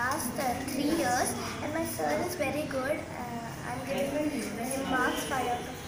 last 3 years, and my sir is very good. I'm giving him marks 5 out of